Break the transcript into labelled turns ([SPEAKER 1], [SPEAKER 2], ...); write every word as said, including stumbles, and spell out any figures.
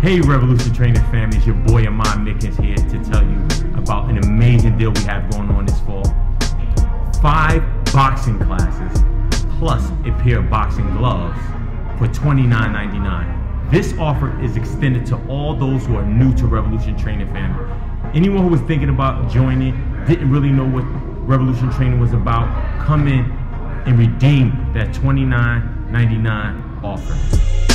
[SPEAKER 1] Hey Revolution Training family, it's your boy Ahmad Mickens here to tell you about an amazing deal we have going on this fall. Five boxing classes plus a pair of boxing gloves for twenty-nine ninety-nine. This offer is extended to all those who are new to Revolution Training family. Anyone who was thinking about joining, didn't really know what Revolution Training was about, come in and redeem that twenty-nine ninety-nine offer.